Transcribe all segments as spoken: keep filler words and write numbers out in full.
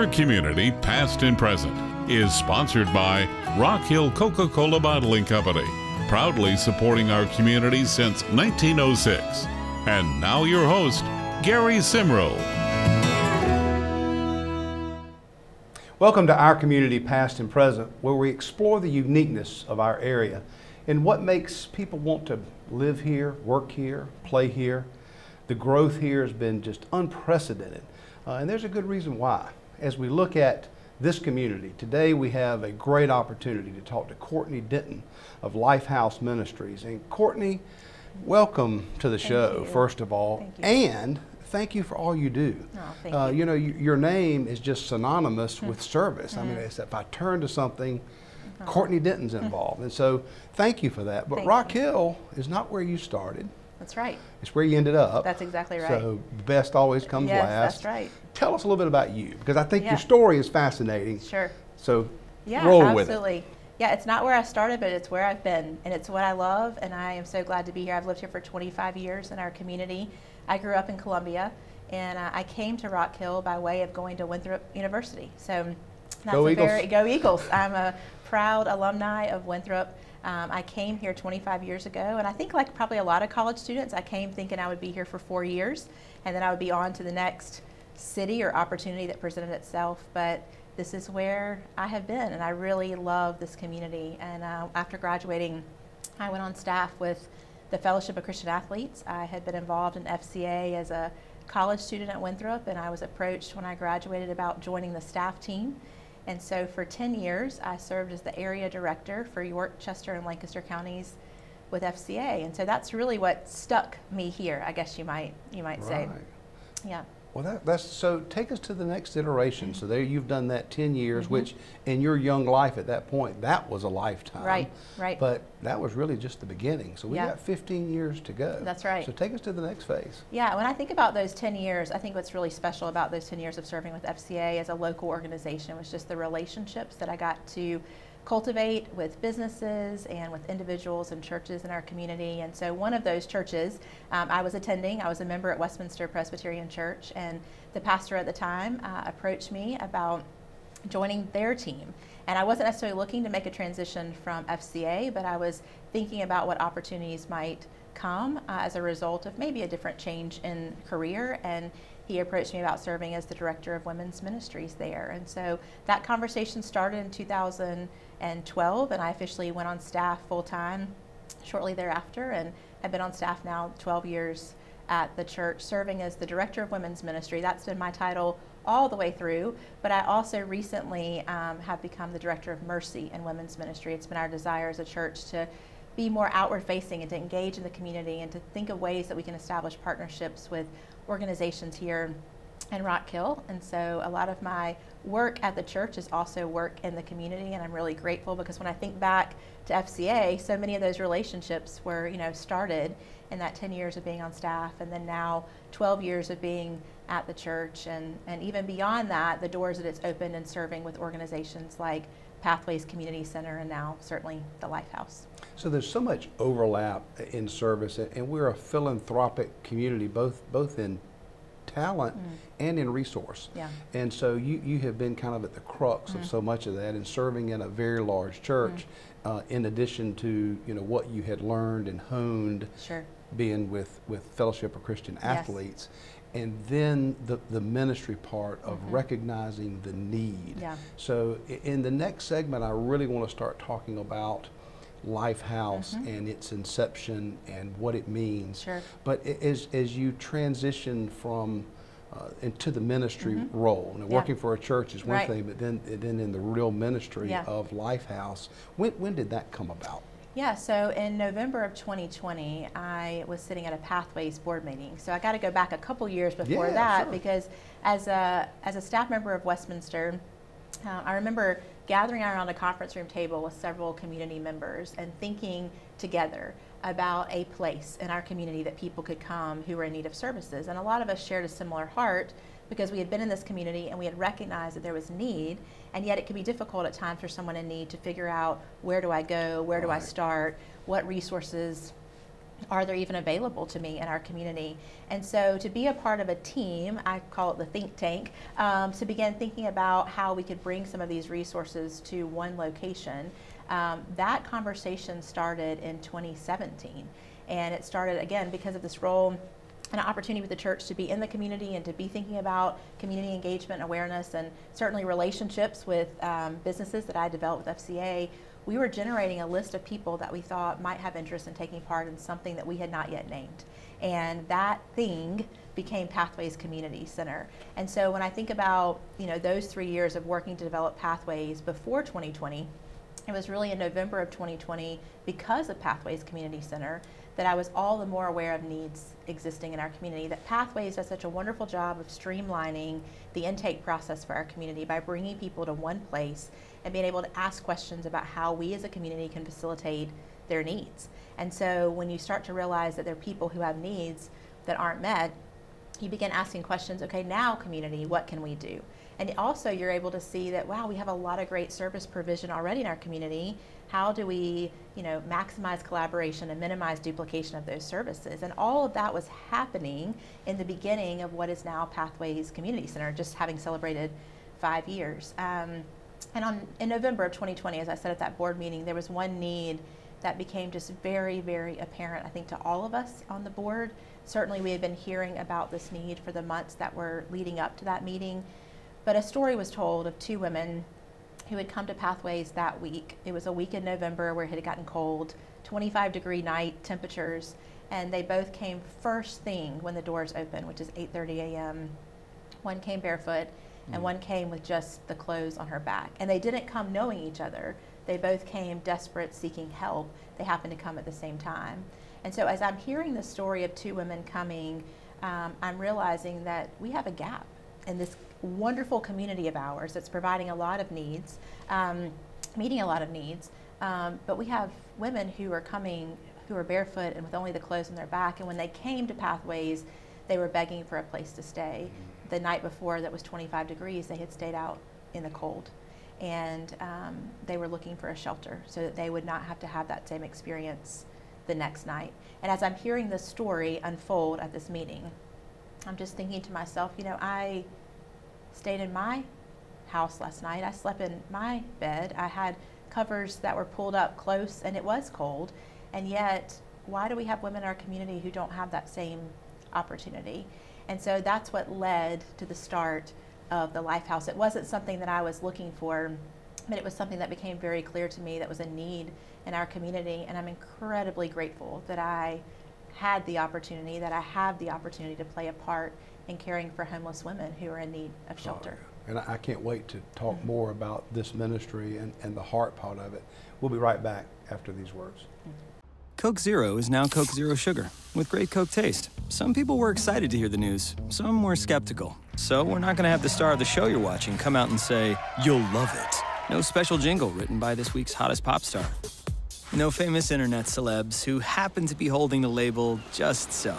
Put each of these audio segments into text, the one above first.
Our Community, Past and Present, is sponsored by Rock Hill Coca-Cola Bottling Company, proudly supporting our community since nineteen oh six. And now your host, Gary Simrow. Welcome to Our Community, Past and Present, where we explore the uniqueness of our area and what makes people want to live here, work here, play here. The growth here has been just unprecedented, uh, and there's a good reason why. As we look at this community, today we have a great opportunity to talk to Courtney Denton of Lifehouse Ministries. And Courtney, welcome to the show, first of all. Thank you. And thank you for all you do. Oh, thank uh, you. you know, you, your name is just synonymous Mm-hmm. with service. Mm-hmm. I mean, it's, if I turn to something, Mm-hmm. Courtney Denton's involved. And so thank you for that. But Thank Rock you. Hill is not where you started. That's right. It's where you ended up. That's exactly right. So the best always comes Yes, last. that's right. Tell us a little bit about you, because I think Yeah. your story is fascinating. Sure. So Yeah, roll with it. absolutely. Yeah, it's not where I started, but it's where I've been, and it's what I love, and I am so glad to be here. I've lived here for twenty-five years in our community. I grew up in Columbia, and uh, I came to Rock Hill by way of going to Winthrop University. So that's Go a Eagles. very go Eagles. I'm a proud alumni of Winthrop. Um, I came here twenty-five years ago, and I think like probably a lot of college students, I came thinking I would be here for four years, and then I would be on to the next city or opportunity that presented itself. But this is where I have been, and I really love this community. And uh, after graduating, I went on staff with the Fellowship of Christian Athletes. I had been involved in F C A as a college student at Winthrop, and I was approached when I graduated about joining the staff team. And so for ten years, I served as the area director for York, Chester, and Lancaster counties with F C A. And so that's really what stuck me here, I guess you might you might say. Right. Yeah. Well, that, that's so. Take us to the next iteration. So there, you've done that ten years, Mm-hmm. which in your young life at that point, that was a lifetime. Right, right. But that was really just the beginning. So we Yeah. got fifteen years to go. That's right. So take us to the next phase. Yeah, when I think about those ten years, I think what's really special about those ten years of serving with F C A as a local organization was just the relationships that I got to cultivate with businesses and with individuals and churches in our community. And so one of those churches um, I was attending, I was a member at Westminster Presbyterian Church, and the pastor at the time uh, approached me about joining their team. And I wasn't necessarily looking to make a transition from F C A, but I was thinking about what opportunities might come uh, as a result of maybe a different change in career. And he approached me about serving as the director of women's ministries there. And so that conversation started in two thousand twelve, and I officially went on staff full time shortly thereafter, and have been on staff now twelve years at the church, serving as the director of women's ministry. That's been my title all the way through, but I also recently um, have become the director of mercy and women's ministry. It's been our desire as a church to be more outward facing and to engage in the community and to think of ways that we can establish partnerships with organizations here in Rock Hill. And so a lot of my work at the church is also work in the community, and I'm really grateful because when I think back to F C A, so many of those relationships were, you know, started in that ten years of being on staff, and then now twelve years of being at the church, and, and even beyond that, the doors that it's opened and serving with organizations like Pathways Community Center, and now certainly the Lifehouse. So there's so much overlap in service, and we're a philanthropic community, both both in talent mm. and in resource. Yeah. And so you, you have been kind of at the crux mm. of so much of that, and serving in a very large church, mm. uh, in addition to, you know, what you had learned and honed, sure. being with, with Fellowship of Christian Yes. Athletes. And then the, the ministry part of mm-hmm. recognizing the need. Yeah. So in the next segment, I really want to start talking about Lifehouse mm-hmm. and its inception and what it means. Sure. But as, as you transition from uh, into the ministry mm-hmm. role, now, yeah. working for a church is one right. thing, but then then in the real ministry yeah. of Lifehouse, when, when did that come about? Yeah, so in November of twenty twenty, I was sitting at a Pathways board meeting. So I got to go back a couple years before yeah, that sure. because as a, as a staff member of Westminster, uh, I remember gathering around a conference room table with several community members and thinking together about a place in our community that people could come who were in need of services. And a lot of us shared a similar heart because we had been in this community and we had recognized that there was need, and yet it could be difficult at times for someone in need to figure out, where do I go, where do I start, what resources are there even available to me in our community? And so to be a part of a team, I call it the think tank, um, to begin thinking about how we could bring some of these resources to one location. Um, that conversation started in twenty seventeen, and it started again because of this role and an opportunity with the church to be in the community and to be thinking about community engagement and awareness, and certainly relationships with um, businesses that I developed with F C A. We were generating a list of people that we thought might have interest in taking part in something that we had not yet named. And that thing became Pathways Community Center. And so when I think about, you know, those three years of working to develop Pathways before twenty twenty, it was really in November of twenty twenty, because of Pathways Community Center, that I was all the more aware of needs existing in our community, that Pathways does such a wonderful job of streamlining the intake process for our community by bringing people to one place and being able to ask questions about how we as a community can facilitate their needs. And so when you start to realize that there are people who have needs that aren't met, you begin asking questions, okay, now community, what can we do? And also you're able to see that, wow, we have a lot of great service provision already in our community. How do we, you know, maximize collaboration and minimize duplication of those services? And all of that was happening in the beginning of what is now Pathways Community Center, just having celebrated five years. Um, and on, in November of twenty twenty, as I said at that board meeting, there was one need that became just very, very apparent, I think, to all of us on the board. Certainly we had been hearing about this need for the months that were leading up to that meeting, but a story was told of two women who had come to Pathways that week. It was a week in November where it had gotten cold, twenty-five degree night temperatures, and they both came first thing when the doors opened, which is eight thirty a m One came barefoot, and mm. one came with just the clothes on her back. And they didn't come knowing each other. They both came desperate, seeking help. They happened to come at the same time. And so as I'm hearing the story of two women coming, um, I'm realizing that we have a gap in this wonderful community of ours that's providing a lot of needs, um, meeting a lot of needs, um, but we have women who are coming who are barefoot and with only the clothes on their back, and when they came to Pathways, they were begging for a place to stay. The night before that was twenty-five degrees, they had stayed out in the cold, and um, they were looking for a shelter so that they would not have to have that same experience the next night. And as I'm hearing this story unfold at this meeting, I'm just thinking to myself, you know, I stayed in my house last night. I slept in my bed. I had covers that were pulled up close, and it was cold. And yet, why do we have women in our community who don't have that same opportunity? And so that's what led to the start of the Lifehouse. It wasn't something that I was looking for, but it was something that became very clear to me that was a need in our community. And I'm incredibly grateful that I had the opportunity, that I have the opportunity to play a part in caring for homeless women who are in need of shelter. Oh, and I can't wait to talk mm-hmm. more about this ministry and, and the heart part of it. We'll be right back after these words. Mm-hmm. Coke Zero is now Coke Zero Sugar, with great Coke taste. Some people were excited to hear the news, some were skeptical. So we're not going to have the star of the show you're watching come out and say, "You'll love it." No special jingle written by this week's hottest pop star. No famous internet celebs who happen to be holding the label just so.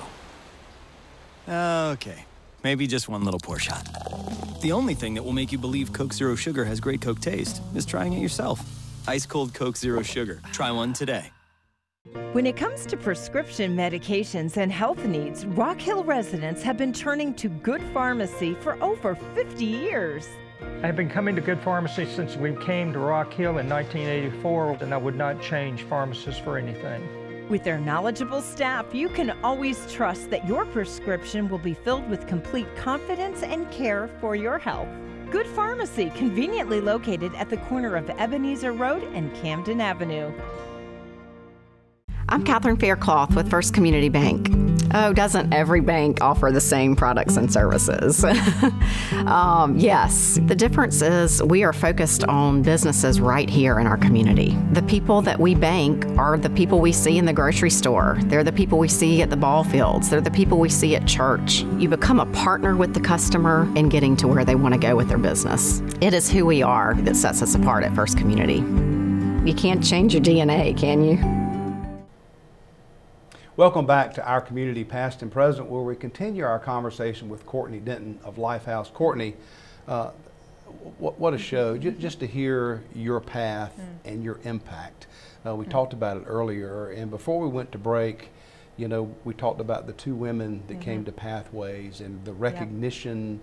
Okay, maybe just one little pour shot. The only thing that will make you believe Coke Zero Sugar has great Coke taste is trying it yourself. Ice cold Coke Zero Sugar. Try one today. When it comes to prescription medications and health needs, Rock Hill residents have been turning to Good Pharmacy for over fifty years. I've been coming to Good Pharmacy since we came to Rock Hill in nineteen eighty-four, and I would not change pharmacists for anything. With their knowledgeable staff, you can always trust that your prescription will be filled with complete confidence and care for your health. Good Pharmacy, conveniently located at the corner of Ebenezer Road and Camden Avenue. I'm Catherine Faircloth with First Community Bank. Oh, doesn't every bank offer the same products and services? um, yes, the difference is we are focused on businesses right here in our community. The people that we bank are the people we see in the grocery store. They're the people we see at the ball fields. They're the people we see at church. You become a partner with the customer in getting to where they want to go with their business. It is who we are that sets us apart at First Community. You can't change your D N A, can you? Welcome back to Our Community Past and Present, where we continue our conversation with Courtney Denton of Lifehouse. Courtney, uh, what, what a show, just, just to hear your path mm. and your impact. Uh, we mm. talked about it earlier, and before we went to break, You know, we talked about the two women that Mm-hmm. came to Pathways and the recognition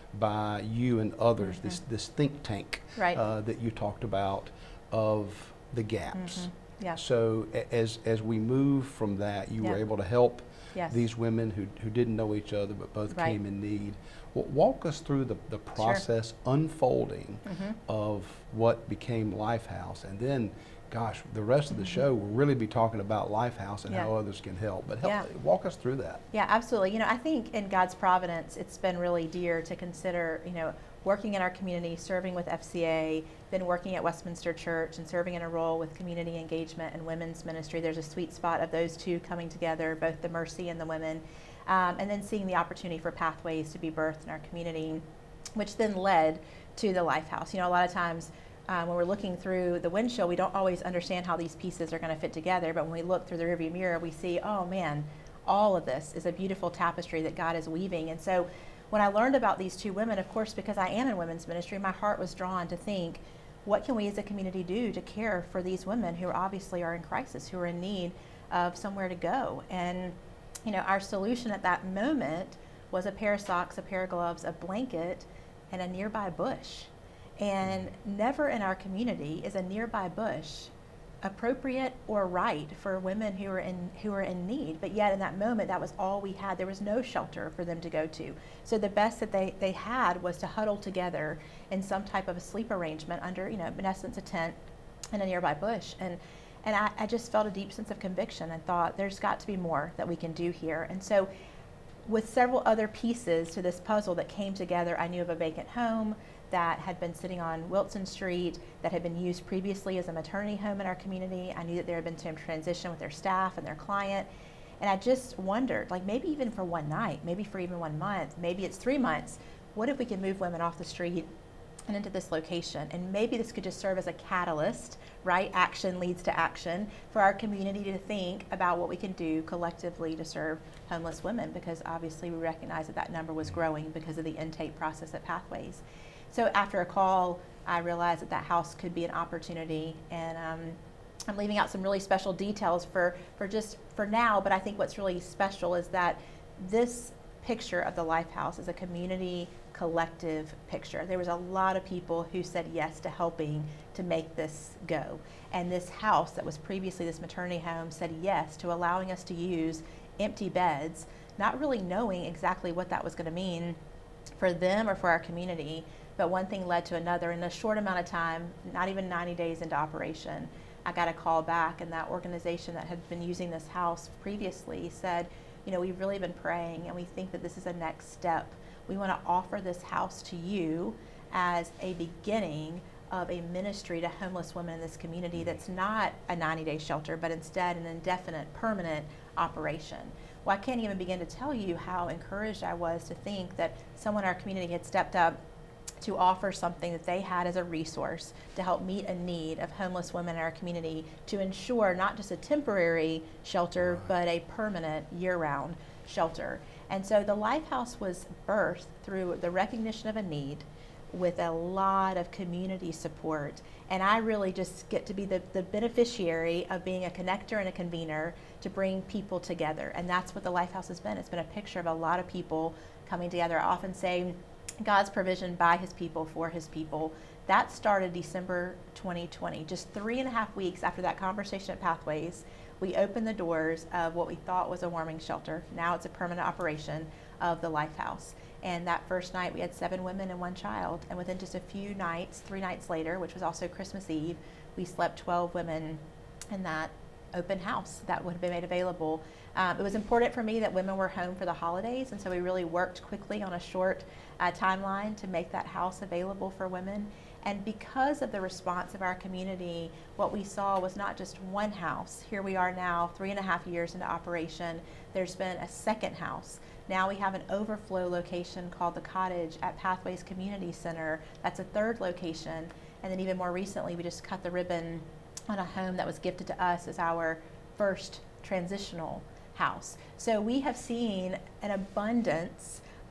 by you and others, Mm-hmm. this, this think tank Right. uh, that you talked about of the gaps. Mm-hmm. Yeah. So a- as, as we move from that, you were Yeah. able to help Yes. these women who, who didn't know each other but both Right. came in need. Well, walk us through the, the process unfolding Mm-hmm. of what became Lifehouse, and then, gosh, the rest of the Mm-hmm. show will really be talking about Lifehouse and Yeah. how others can help. But help, Yeah. walk us through that. Yeah, absolutely. You know, I think in God's providence, it's been really dear to consider, you know, working in our community, serving with F C A, then working at Westminster Church and serving in a role with community engagement and women's ministry. There's a sweet spot of those two coming together, both the mercy and the women. Um, and then seeing the opportunity for Pathways to be birthed in our community, which then led to the Lifehouse. You know, a lot of times um, when we're looking through the windshield, we don't always understand how these pieces are going to fit together. But when we look through the rearview mirror, we see, oh man, all of this is a beautiful tapestry that God is weaving. And so when I learned about these two women, of course, because I am in women's ministry, my heart was drawn to think, what can we as a community do to care for these women who obviously are in crisis, who are in need of somewhere to go? And, you know, our solution at that moment was a pair of socks, a pair of gloves, a blanket, and a nearby bush. And never in our community is a nearby bush appropriate or right for women who are in who are in need. But yet in that moment, that was all we had. There was no shelter for them to go to. So the best that they, they had was to huddle together in some type of a sleep arrangement under, you know, in essence, a tent in a nearby bush. And and I, I just felt a deep sense of conviction and thought, there's got to be more that we can do here. And so with several other pieces to this puzzle that came together, I knew of a vacant home that had been sitting on Wilson Street, that had been used previously as a maternity home in our community. I knew that there had been some transition with their staff and their client. And I just wondered, like maybe even for one night, maybe for even one month, maybe it's three months, what if we could move women off the street and into this location? And maybe this could just serve as a catalyst, right? Action leads to action for our community to think about what we can do collectively to serve homeless women, because obviously we recognize that that number was growing because of the intake process at Pathways. So after a call, I realized that that house could be an opportunity, and um, I'm leaving out some really special details for, for just for now, but I think what's really special is that this picture of the Lifehouse is a community collective picture. There was a lot of people who said yes to helping to make this go. And this house that was previously this maternity home said yes to allowing us to use empty beds, not really knowing exactly what that was going to mean for them or for our community. But one thing led to another. In a short amount of time, not even ninety days into operation, I got a call back, and that organization that had been using this house previously said, you know, we've really been praying, and we think that this is a next step. We want to offer this house to you as a beginning of a ministry to homeless women in this community that's not a ninety-day shelter, but instead an indefinite, permanent operation. Well, I can't even begin to tell you how encouraged I was to think that someone in our community had stepped up to offer something that they had as a resource to help meet a need of homeless women in our community, to ensure not just a temporary shelter, but a permanent year-round shelter. And so the Lifehouse was birthed through the recognition of a need with a lot of community support. And I really just get to be the, the beneficiary of being a connector and a convener to bring people together. And that's what the Lifehouse has been. It's been a picture of a lot of people coming together. I often say God's provision by his people for his people. That started December twenty twenty. Just three and a half weeks after that conversation at Pathways, we opened the doors of what we thought was a warming shelter. Now it's a permanent operation of the Lifehouse. And that first night we had seven women and one child. And within just a few nights, three nights later, which was also Christmas Eve, we slept twelve women in that open house that would have been made available. Um, it was important for me that women were home for the holidays, and so we really worked quickly on a short uh, timeline to make that house available for women. And because of the response of our community, what we saw was not just one house. Here we are now, three and a half years into operation. There's been a second house. Now we have an overflow location called The Cottage at Pathways Community Center. That's a third location. And then even more recently, we just cut the ribbon on a home that was gifted to us as our first transitional house. So we have seen an abundance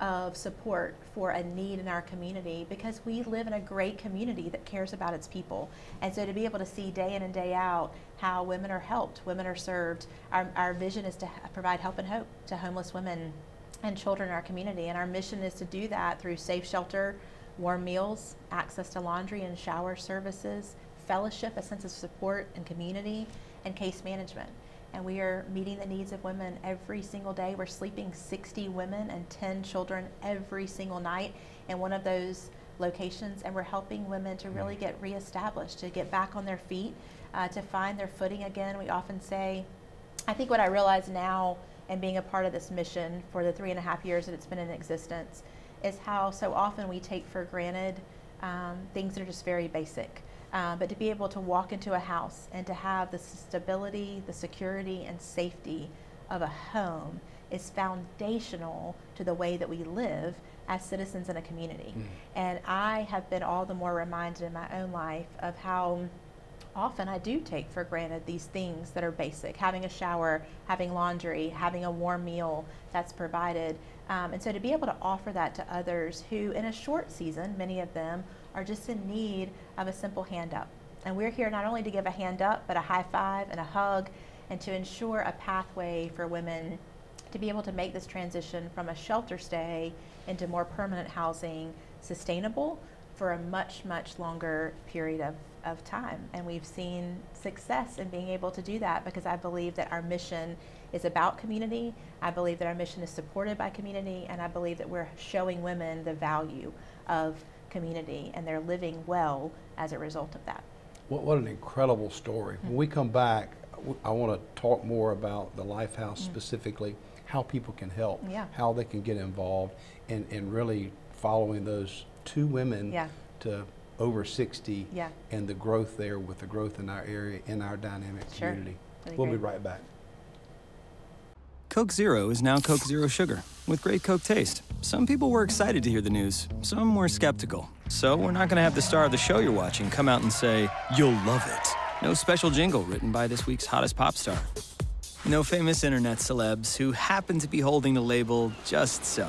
of support for a need in our community, because we live in a great community that cares about its people. And so to be able to see day in and day out how women are helped, women are served, our, our vision is to provide help and hope to homeless women and children in our community. And our mission is to do that through safe shelter, warm meals, access to laundry and shower services, fellowship, a sense of support and community, and case management. And we are meeting the needs of women every single day. We're sleeping sixty women and ten children every single night in one of those locations, and we're helping women to really get reestablished, to get back on their feet, uh, to find their footing again. We often say, I think what I realize now, and being a part of this mission for the three and a half years that it's been in existence, is how so often we take for granted um, things that are just very basic. Uh, but to be able to walk into a house and to have the stability, the security, and safety of a home is foundational to the way that we live as citizens in a community. Mm. And I have been all the more reminded in my own life of how often I do take for granted these things that are basic: having a shower, having laundry, having a warm meal that's provided. Um, and so to be able to offer that to others who, in a short season, many of them are just in need of a simple hand up. And we're here not only to give a hand up, but a high five and a hug, and to ensure a pathway for women to be able to make this transition from a shelter stay into more permanent housing sustainable for a much, much longer period of, of time. And we've seen success in being able to do that, because I believe that our mission is about community. I believe that our mission is supported by community, and I believe that we're showing women the value of community, and they're living well as a result of that. What, what an incredible story. Mm-hmm. When we come back, I want to talk more about the Lifehouse mm-hmm. specifically, how people can help, yeah. how they can get involved, and, and really following those two women yeah. to over sixty yeah. and the growth there with the growth in our area, in our dynamic sure. community. Really we'll great. be right back. Coke Zero is now Coke Zero Sugar, with great Coke taste. Some people were excited to hear the news, some were skeptical. So we're not going to have the star of the show you're watching come out and say, "You'll love it." No special jingle written by this week's hottest pop star. No famous internet celebs who happen to be holding the label just so.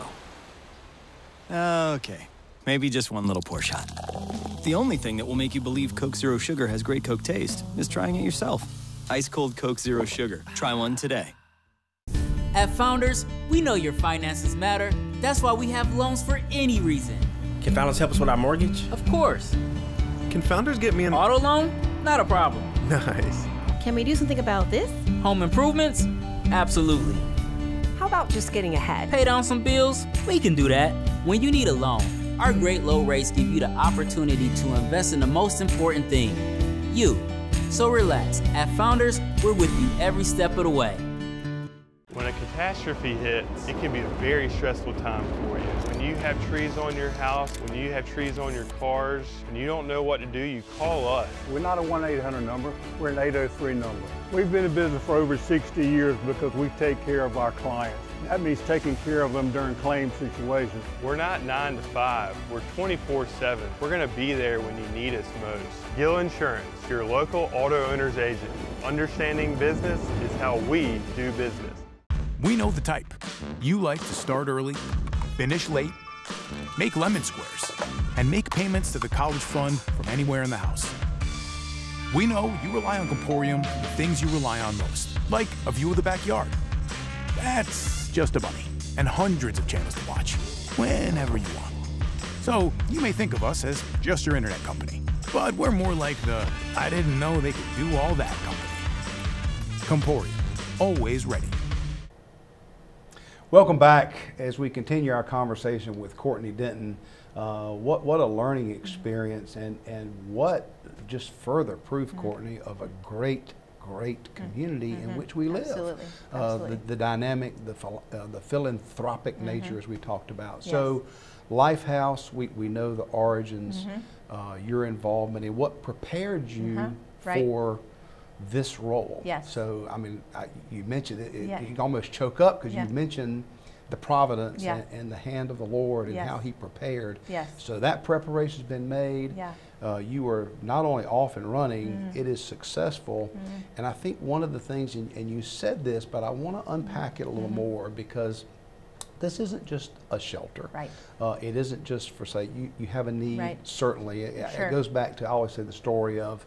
Okay, maybe just one little pour shot. The only thing that will make you believe Coke Zero Sugar has great Coke taste is trying it yourself. Ice cold Coke Zero Sugar. Try one today. At Founders, we know your finances matter. That's why we have loans for any reason. Can Founders help us with our mortgage? Of course. Can Founders get me an auto loan? Not a problem. Nice. Can we do something about this? Home improvements? Absolutely. How about just getting ahead? Pay down some bills? We can do that. When you need a loan, our great low rates give you the opportunity to invest in the most important thing, you. So relax. At Founders, we're with you every step of the way. When a catastrophe hits, it can be a very stressful time for you. When you have trees on your house, when you have trees on your cars, and you don't know what to do, you call us. We're not a one eight hundred number, we're an eight oh three number. We've been in business for over sixty years because we take care of our clients. That means taking care of them during claim situations. We're not nine to five, we're twenty-four seven. We're gonna be there when you need us most. Gill Insurance, your local auto owner's agent. Understanding business is how we do business. We know the type. You like to start early, finish late, make lemon squares, and make payments to the college fund from anywhere in the house. We know you rely on Comporium for the things you rely on most, like a view of the backyard. That's just a bunny, and hundreds of channels to watch, whenever you want. So you may think of us as just your internet company, but we're more like the I didn't know they could do all that company. Comporium, always ready. Welcome back as we continue our conversation with Courtney Denton. Uh, what, what a learning experience, and, and what just further proof, mm-hmm. Courtney, of a great, great community mm-hmm. in which we live. Absolutely. Uh, Absolutely. The, the dynamic, the, uh, the philanthropic mm-hmm. nature, as we talked about. Yes. So Lifehouse, we, we know the origins, mm-hmm. uh, your involvement, and what prepared you mm-hmm. right. for this role. Yes. So, I mean, I, you mentioned it, it yeah. you can almost choke up because yeah. you mentioned the providence yeah. and, and the hand of the Lord and yes. how He prepared. Yes. So that preparation's been made. Yeah. Uh, you are not only off and running, mm. it is successful. Mm. And I think one of the things, and, and you said this, but I want to unpack it a little mm-hmm. more, because this isn't just a shelter. Right. Uh, it isn't just for, say, you, you have a need, Right. certainly. It, Sure. it goes back to, I always say the story of,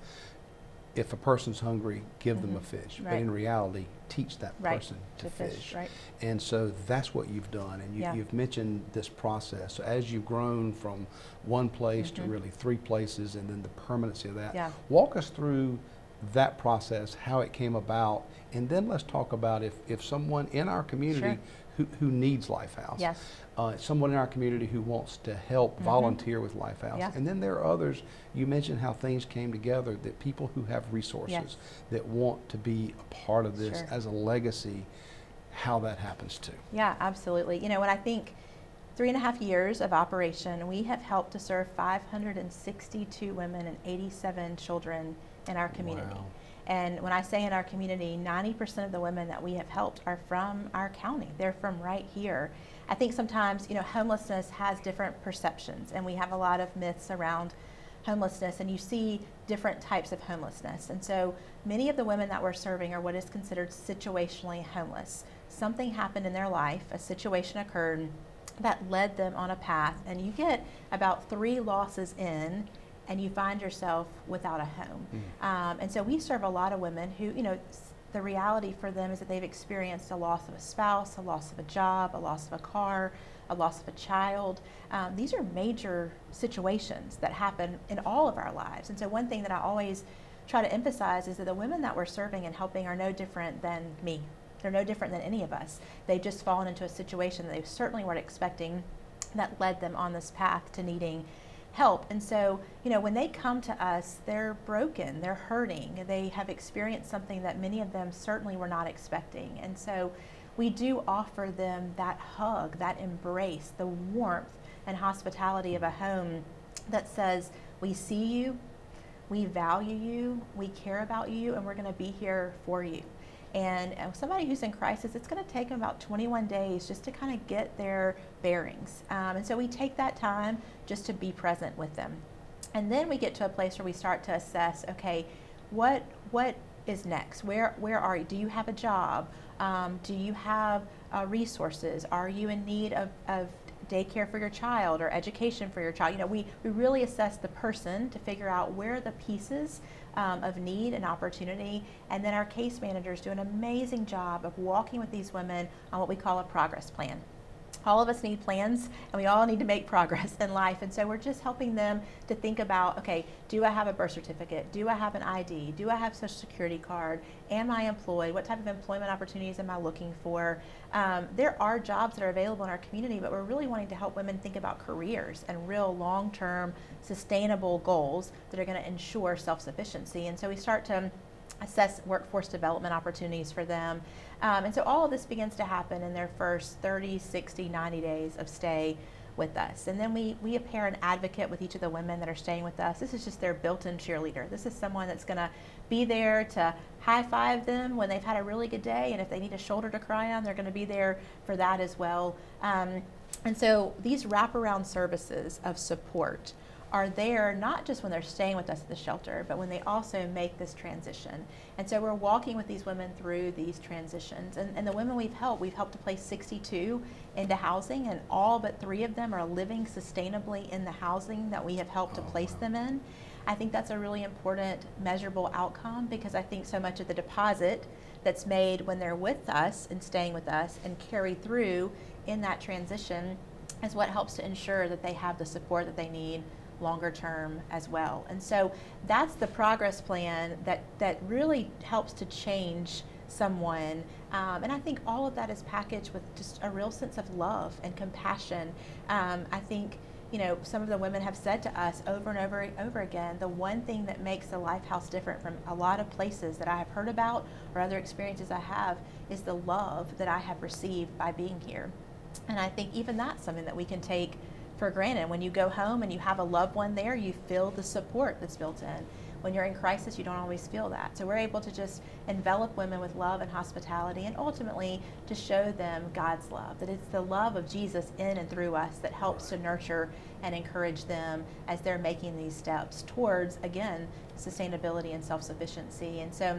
if a person's hungry, give them a Mm-hmm. fish. Right. But in reality, teach that Right. person to, To fish. fish, right. And so that's what you've done. And you, Yeah. you've mentioned this process. So as you've grown from one place to Mhm. really three places and then the permanency of that, Yeah. walk us through that process, how it came about, and then let's talk about if, if someone in our community Sure. who, who needs Lifehouse, Yes. uh, someone in our community who wants to help Mhm. volunteer with Lifehouse, Yeah. and then there are others, you mentioned how things came together, that people who have resources Yes. that want to be a part of this Sure. as a legacy, how that happens too. Yeah, absolutely. You know, when I think three and a half years of operation, we have helped to serve five hundred sixty-two women and eighty-seven children in our community. Wow. And when I say in our community, ninety percent of the women that we have helped are from our county. They're from right here. I think sometimes, you know, homelessness has different perceptions, and we have a lot of myths around homelessness, and you see different types of homelessness. And so many of the women that we're serving are what is considered situationally homeless. Something happened in their life, a situation occurred that led them on a path, and you get about three losses in and you find yourself without a home. Mm. Um, and so we serve a lot of women who, you know, s- the reality for them is that they've experienced a loss of a spouse, a loss of a job, a loss of a car, a loss of a child. Um, these are major situations that happen in all of our lives. And so one thing that I always try to emphasize is that the women that we're serving and helping are no different than me. They're no different than any of us. They've just fallen into a situation that they certainly weren't expecting that led them on this path to needing help. And so, you know, when they come to us, they're broken, they're hurting, they have experienced something that many of them certainly were not expecting. And so we do offer them that hug, that embrace, the warmth and hospitality of a home that says, we see you, we value you, we care about you, and we're going to be here for you. And uh, somebody who's in crisis, it's going to take them about twenty-one days just to kind of get their bearings. Um, and so we take that time just to be present with them. And then we get to a place where we start to assess, okay, what what is next? Where where are you? Do you have a job? Um, do you have uh, resources? Are you in need of, of daycare for your child or education for your child? You know, we, we really assess the person to figure out where are the pieces um, of need and opportunity, and then our case managers do an amazing job of walking with these women on what we call a progress plan. All of us need plans, and we all need to make progress in life, and so we're just helping them to think about, okay, do I have a birth certificate? Do I have an I D? Do I have a social security card? Am I employed? What type of employment opportunities am I looking for? Um, there are jobs that are available in our community, but we're really wanting to help women think about careers and real long-term sustainable goals that are going to ensure self-sufficiency. And so we start to assess workforce development opportunities for them. Um, and so all of this begins to happen in their first thirty, sixty, ninety days of stay with us. And then we, we pair an advocate with each of the women that are staying with us. This is just their built-in cheerleader. This is someone that's going to be there to high-five them when they've had a really good day, and if they need a shoulder to cry on, they're going to be there for that as well. Um, and so these wraparound services of support are there not just when they're staying with us at the shelter, but when they also make this transition. And so we're walking with these women through these transitions. And, and the women we've helped, we've helped to place sixty-two into housing, and all but three of them are living sustainably in the housing that we have helped to place them in. I think that's a really important measurable outcome, because I think so much of the deposit that's made when they're with us and staying with us and carried through in that transition is what helps to ensure that they have the support that they need longer term as well. And so that's the progress plan that, that really helps to change someone. Um, and I think all of that is packaged with just a real sense of love and compassion. Um, I think, you know, some of the women have said to us over and over and over again, the one thing that makes the Lifehouse different from a lot of places that I have heard about or other experiences I have is the love that I have received by being here. And I think even that's something that we can take for granted. When you go home and you have a loved one there, you feel the support that's built in. When you're in crisis, you don't always feel that. So we're able to just envelop women with love and hospitality, and ultimately to show them God's love, that it's the love of Jesus in and through us that helps to nurture and encourage them as they're making these steps towards, again, sustainability and self-sufficiency. And so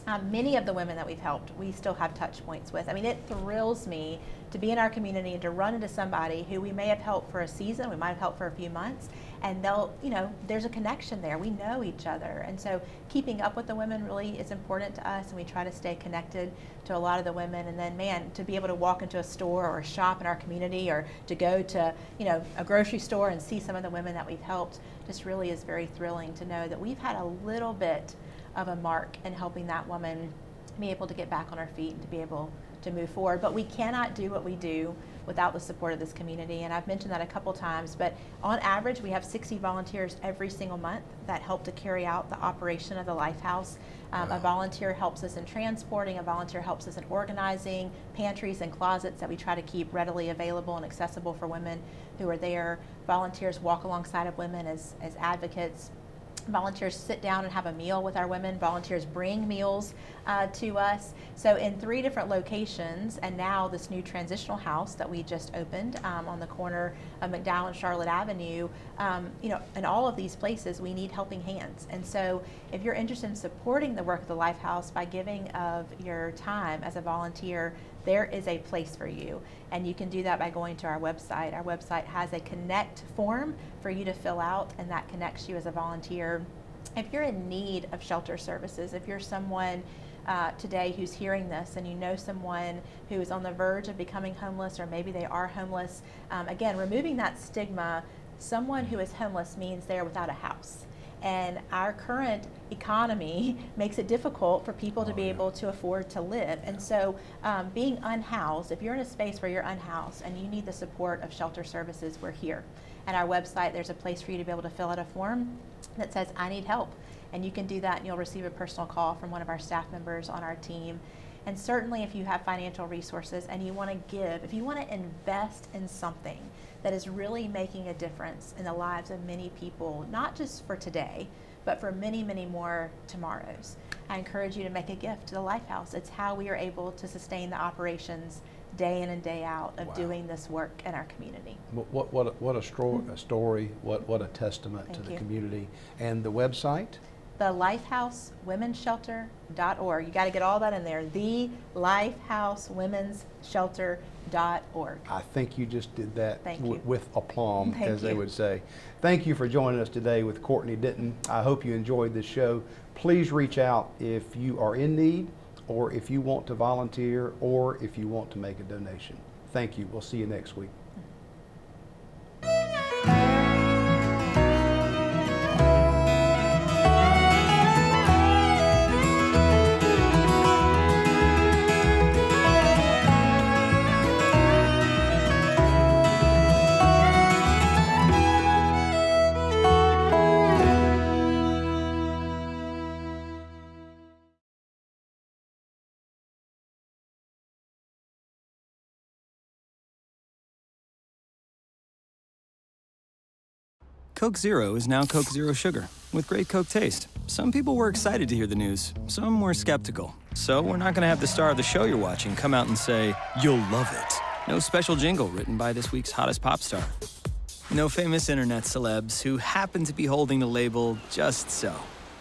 Um, many of the women that we've helped, we still have touch points with. I mean, it thrills me to be in our community and to run into somebody who we may have helped for a season, we might have helped for a few months, and they'll, you know, there's a connection there. We know each other. And so keeping up with the women really is important to us, and we try to stay connected to a lot of the women. And then, man, to be able to walk into a store or a shop in our community, or to go to, you know, a grocery store and see some of the women that we've helped, just really is very thrilling to know that we've had a little bit of a mark in helping that woman be able to get back on her feet and to be able to move forward. But we cannot do what we do without the support of this community, and I've mentioned that a couple times, but on average we have sixty volunteers every single month that help to carry out the operation of the Lifehouse. Um, wow. A volunteer helps us in transporting, a volunteer helps us in organizing pantries and closets that we try to keep readily available and accessible for women who are there. Volunteers walk alongside of women as, as advocates. Volunteers sit down and have a meal with our women. Volunteers bring meals uh, to us. So in three different locations, and now this new transitional house that we just opened um, on the corner of McDowell and Charlotte Avenue, um, you know, in all of these places we need helping hands. And so if you're interested in supporting the work of the Lifehouse by giving of your time as a volunteer, there is a place for you. And you can do that by going to our website. Our website has a connect form for you to fill out, and that connects you as a volunteer. If you're in need of shelter services, if you're someone uh, today who's hearing this and you know someone who is on the verge of becoming homeless, or maybe they are homeless, um, again, removing that stigma, someone who is homeless means they're without a house. And our current economy makes it difficult for people to be able to afford to live. And so um, being unhoused, if you're in a space where you're unhoused and you need the support of shelter services, we're here. At our website, there's a place for you to be able to fill out a form that says, I need help. And you can do that, and you'll receive a personal call from one of our staff members on our team. And certainly if you have financial resources and you want to give, if you want to invest in something that is really making a difference in the lives of many people, not just for today, but for many, many more tomorrows, I encourage you to make a gift to the Lifehouse. It's how we are able to sustain the operations day in and day out of wow. doing this work in our community. What, what, what, a, what a, stro a story, what, what a testament Thank to the you. community. And the website? the lifehouse women's shelter dot org. You got to get all that in there. the lifehouse women's shelter dot org. I think you just did that w with aplomb, Thank as you. they would say. Thank you for joining us today with Courtney Denton. I hope you enjoyed this show. Please reach out if you are in need, or if you want to volunteer, or if you want to make a donation. Thank you. We'll see you next week. Coke Zero is now Coke Zero Sugar, with great Coke taste. Some people were excited to hear the news, some were skeptical. So we're not going to have the star of the show you're watching come out and say, you'll love it. No special jingle written by this week's hottest pop star. No famous internet celebs who happen to be holding the label just so.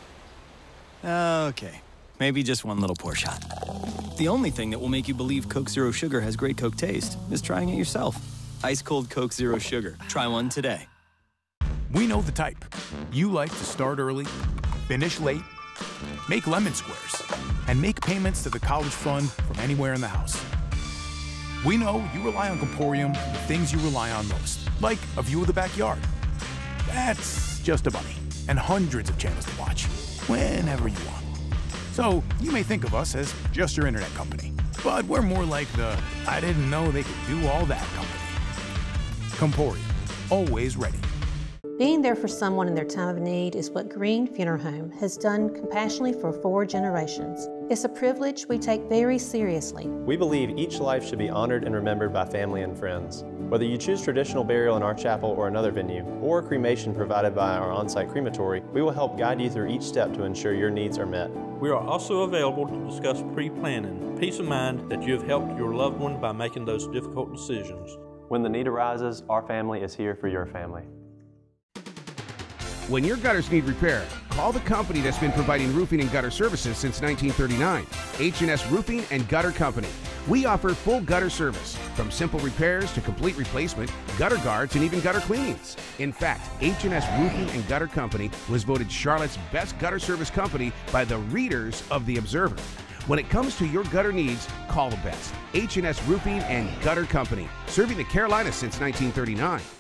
Okay, maybe just one little pour shot. The only thing that will make you believe Coke Zero Sugar has great Coke taste is trying it yourself. Ice cold Coke Zero Sugar. Try one today. We know the type. You like to start early, finish late, make lemon squares, and make payments to the college fund from anywhere in the house. We know you rely on Comporium for the things you rely on most, like a view of the backyard. That's just a bunny, and hundreds of channels to watch, whenever you want. So you may think of us as just your internet company, but we're more like the I didn't know they could do all that company. Comporium, always ready. Being there for someone in their time of need is what Green Funeral Home has done compassionately for four generations. It's a privilege we take very seriously. We believe each life should be honored and remembered by family and friends. Whether you choose traditional burial in our chapel or another venue, or cremation provided by our on-site crematory, we will help guide you through each step to ensure your needs are met. We are also available to discuss pre-planning. Peace of mind that you have helped your loved one by making those difficult decisions. When the need arises, our family is here for your family. When your gutters need repair, call the company that's been providing roofing and gutter services since nineteen thirty-nine, H and S Roofing and Gutter Company. We offer full gutter service, from simple repairs to complete replacement, gutter guards, and even gutter cleanings. In fact, H and S Roofing and Gutter Company was voted Charlotte's best gutter service company by the readers of The Observer. When it comes to your gutter needs, call the best. H and S Roofing and Gutter Company, serving the Carolinas since nineteen thirty-nine.